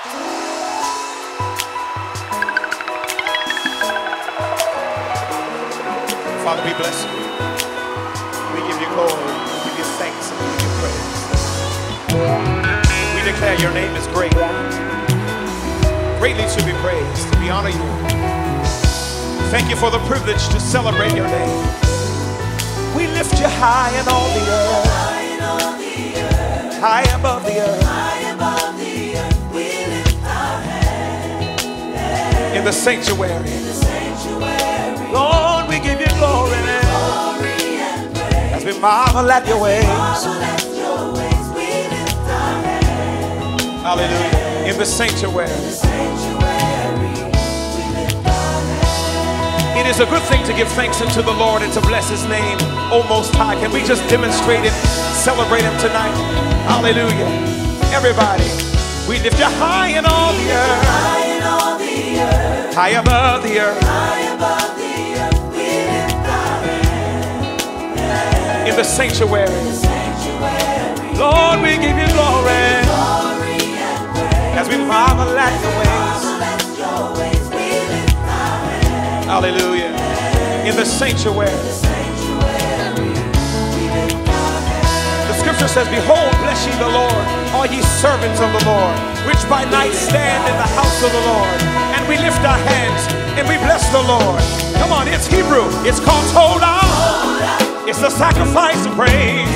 Father, we bless you. We give you glory. We give you thanks and we give you praise. We declare your name is great. Greatly to be praised. We honor you. Thank you for the privilege to celebrate your name. We lift you high in all the earth. High above the earth. We lift our hands. In the sanctuary. Lord, we give you glory. As we marvel at your ways. Hallelujah. In the sanctuary. It is a good thing to give thanks unto the Lord and to bless his name, O Most High. Can we just demonstrate it, celebrate him tonight? Hallelujah. Everybody, we lift you high in all the earth. High above the earth. We lift our hands. In the sanctuary. Lord, we give you glory. As we marvel at your ways. Hallelujah. In the sanctuary. The scripture says, behold, bless ye the Lord, all ye servants of the Lord, which by night stand in the house of the Lord. And we lift our hands and we bless the Lord. Come on, it's Hebrew. It's called Todah. It's the sacrifice of praise.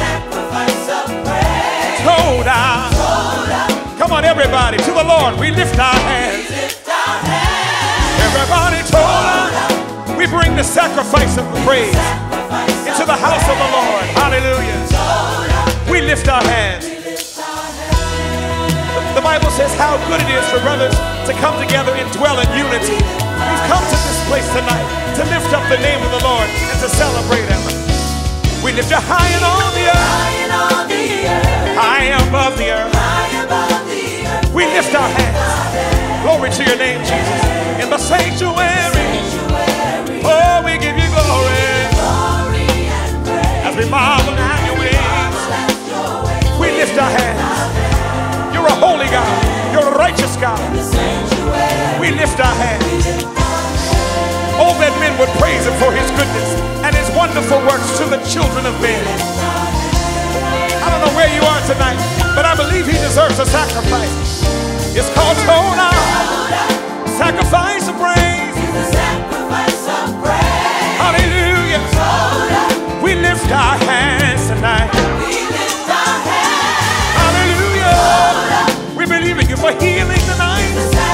Todah. Come on, everybody, to the Lord. We lift our hands. Everybody, Todah. We bring the sacrifice of praise into the house of the Lord. Hallelujah. We lift our hands. The Bible says how good it is for brothers to come together and dwell in unity. We've come to this place tonight to lift up the name of the Lord and to celebrate him. We lift you high in all the earth. High above the earth. We lift our hands. Glory to your name, Jesus. In the sanctuary. Oh, we give you glory. As we marvel at your ways. We lift our hands. You're a holy God. You're a righteous God. We lift our hands. Oh, that men would praise him for his goodness and his wonderful works to the children of men. I don't know where you are tonight, but I believe he deserves a sacrifice. It's called Todah. Sacrifice of praise. Hallelujah. We lift our hands tonight. Hallelujah. We believe in you for healing tonight.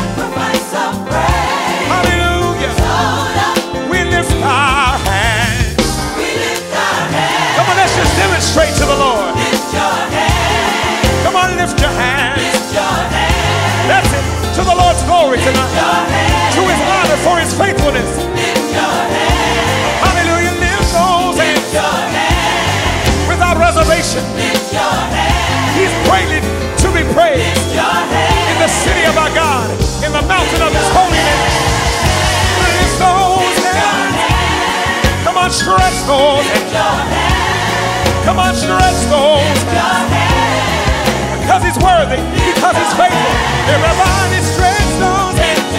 Hallelujah. We lift our hands. Come on, let's just demonstrate to the Lord. Come on, lift your hands. That's it. To the Lord's glory tonight. To his honor for his faithfulness. Hallelujah. Lift those hands. Without reservation. He's greatly to be praised. In the city of our God. In the mountain of his holiness. Lift those hands. Come on, stretch those hands. Come on, stretch those hands. Because he's worthy, because he's faithful. Everybody stretch those hands.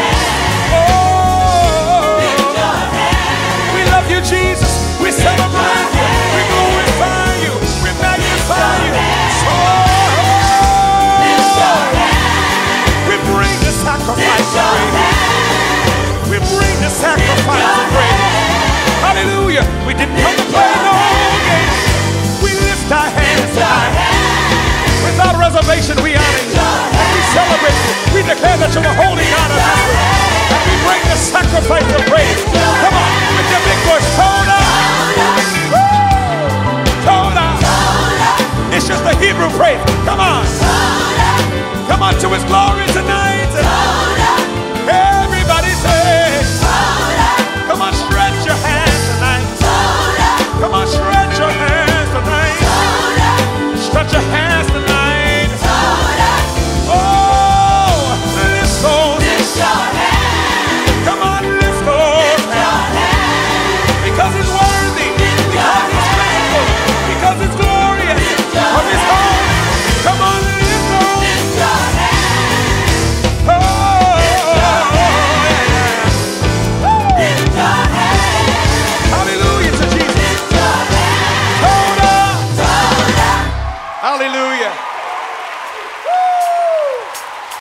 Oh, we love you, Jesus. We celebrate you. We glorify you. We magnify you. We bring the sacrifice of praise. We bring the sacrifice of praise. Hallelujah. We didn't come to play no games. We lift our hands tonight. Without reservation, we honor you. And we celebrate you. We declare that you're the holy God of Israel. And we bring the sacrifice of praise. Come on, with your big voice, Todah. Todah. It's just the Hebrew praise. Come on. Come on to his glory tonight. Everybody say, come on, stretch your hands tonight. Come on, stretch your hands tonight. Stretch your hands tonight. Come on, lift those hands. Because he's worthy. Because he's faithful. Because he's glorious. Because he's holy. Come on, lift those hands. Hallelujah.